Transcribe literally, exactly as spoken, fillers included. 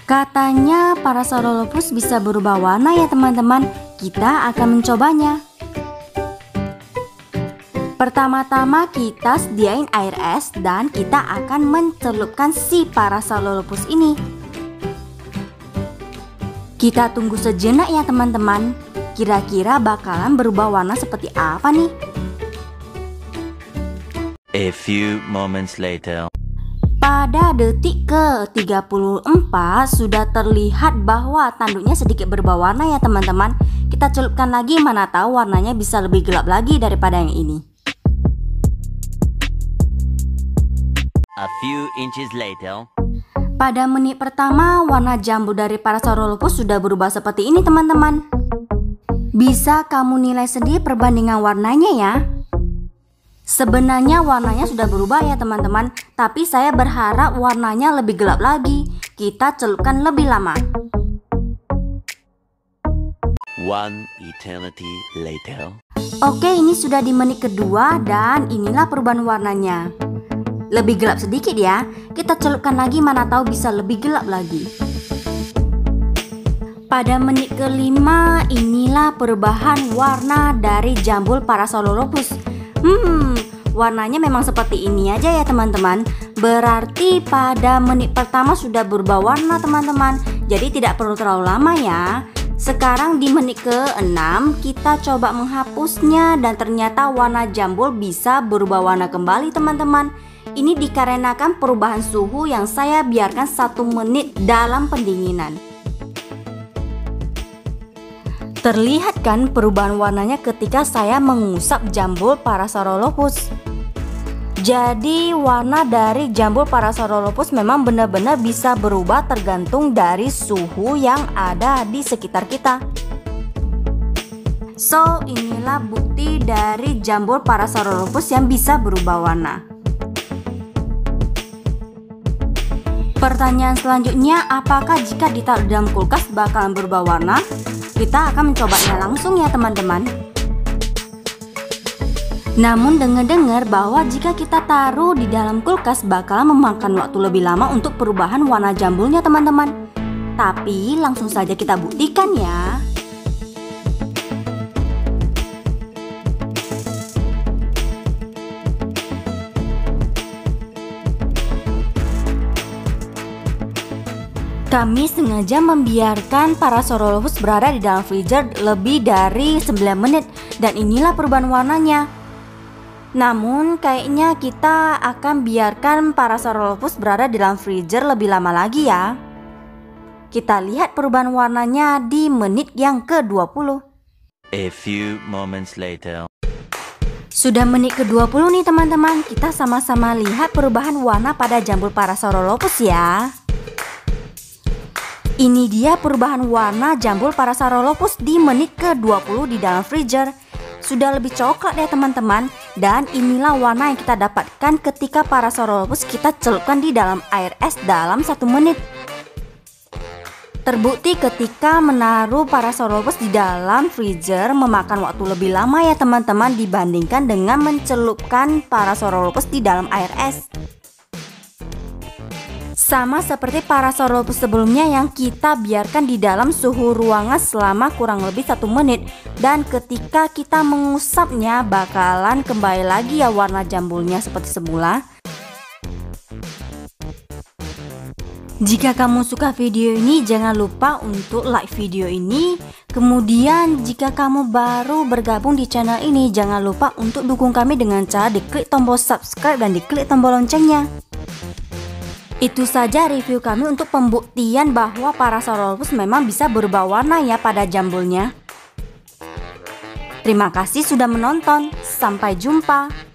Katanya Parasaurolophus bisa berubah warna ya teman-teman. Kita akan mencobanya. Pertama-tama kita sediain air es dan kita akan mencelupkan si Parasaurolophus ini. Kita tunggu sejenak ya teman-teman. Kira-kira bakalan berubah warna seperti apa nih? A few moments later. Pada detik ke tiga puluh empat sudah terlihat bahwa tanduknya sedikit berubah warna ya teman-teman. Kita celupkan lagi, mana tahu warnanya bisa lebih gelap lagi daripada yang ini. A few inches later. Pada menit pertama warna jambu dari Parasaurolophus sudah berubah seperti ini teman-teman. Bisa kamu nilai sendiri perbandingan warnanya ya. Sebenarnya warnanya sudah berubah ya teman-teman, tapi saya berharap warnanya lebih gelap lagi. Kita celupkan lebih lama. One eternity later. Oke, ini sudah di menit kedua dan inilah perubahan warnanya. Lebih gelap sedikit ya. Kita celupkan lagi, mana tahu bisa lebih gelap lagi. Pada menit kelima inilah perubahan warna dari jambul Parasaurolophus. Hmm, warnanya memang seperti ini aja ya teman-teman. Berarti pada menit pertama sudah berubah warna teman-teman. Jadi tidak perlu terlalu lama ya. Sekarang di menit keenam kita coba menghapusnya dan ternyata warna jambul bisa berubah warna kembali teman-teman. Ini dikarenakan perubahan suhu yang saya biarkan satu menit dalam pendinginan. Terlihat kan perubahan warnanya ketika saya mengusap jambul Parasaurolophus. Jadi warna dari jambul Parasaurolophus memang benar-benar bisa berubah tergantung dari suhu yang ada di sekitar kita. So, inilah bukti dari jambul Parasaurolophus yang bisa berubah warna. Pertanyaan selanjutnya, apakah jika ditaruh di dalam kulkas bakalan berubah warna? Kita akan mencobanya langsung ya teman-teman. Namun dengar-dengar bahwa jika kita taruh di dalam kulkas bakalan memakan waktu lebih lama untuk perubahan warna jambulnya teman-teman. Tapi langsung saja kita buktikan ya. Kami sengaja membiarkan Parasaurolophus berada di dalam freezer lebih dari sembilan menit dan inilah perubahan warnanya. Namun kayaknya kita akan biarkan Parasaurolophus berada di dalam freezer lebih lama lagi ya. Kita lihat perubahan warnanya di menit yang ke dua puluh. A few moments later. Sudah menit ke dua puluh nih teman-teman. Kita sama-sama lihat perubahan warna pada jambul Parasaurolophus ya. Ini dia perubahan warna jambul Parasaurolophus di menit ke dua puluh di dalam freezer. Sudah lebih coklat ya teman-teman. Dan inilah warna yang kita dapatkan ketika Parasaurolophus kita celupkan di dalam air es dalam satu menit. Terbukti ketika menaruh Parasaurolophus di dalam freezer memakan waktu lebih lama ya teman-teman dibandingkan dengan mencelupkan Parasaurolophus di dalam air es. Sama seperti Parasaurolophus sebelumnya yang kita biarkan di dalam suhu ruangan selama kurang lebih satu menit. Dan ketika kita mengusapnya bakalan kembali lagi ya warna jambulnya seperti semula. Jika kamu suka video ini jangan lupa untuk like video ini. Kemudian jika kamu baru bergabung di channel ini jangan lupa untuk dukung kami dengan cara diklik tombol subscribe dan diklik tombol loncengnya. Itu saja review kami untuk pembuktian bahwa Parasaurolophus memang bisa berubah warna ya pada jambulnya. Terima kasih sudah menonton. Sampai jumpa.